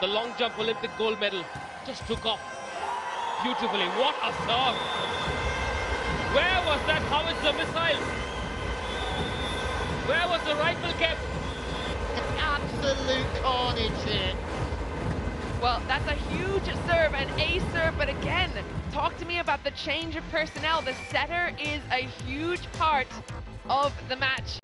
the long jump Olympic gold medal, just took off beautifully. What a serve! Where was that howitzer missile? Where was the rifle kept? Absolute carnage here. Well, that's a huge serve, an ace serve, but again, talk to me about the change of personnel. The setter is a huge part of the match.